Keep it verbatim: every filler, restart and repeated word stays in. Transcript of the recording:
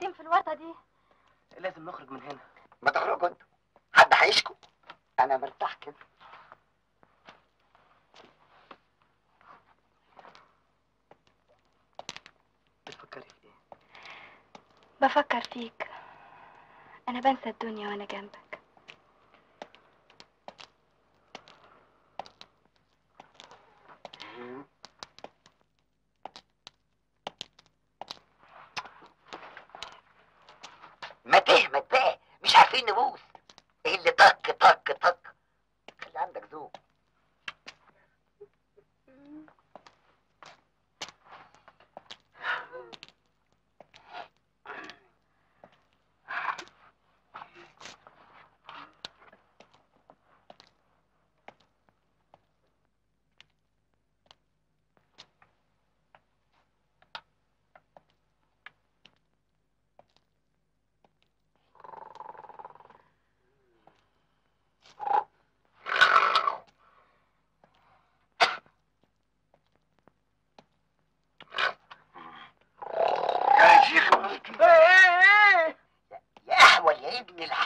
قاعدين في الورطه دي؟ لازم نخرج من هنا. ما تخرجوا انتوا، حد هيشكو؟ انا مرتاح كده. بتفكري في ايه؟ بفكر فيك. انا بنسى الدنيا وانا جنبك. ما تهمت بقى، مش عارفين نبوس. ايه اللي طق طق طق؟ خلي عندك ذوق. يا احول يا ابن الحلال.